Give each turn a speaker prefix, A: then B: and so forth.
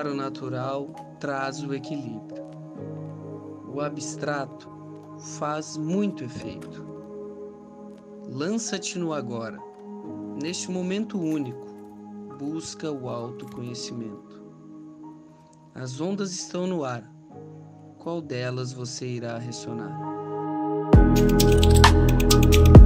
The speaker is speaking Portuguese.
A: para o natural traz o equilíbrio. O abstrato faz muito efeito. Lança-te no agora. Neste momento único, busca o autoconhecimento. As ondas estão no ar. Qual delas você irá ressonar?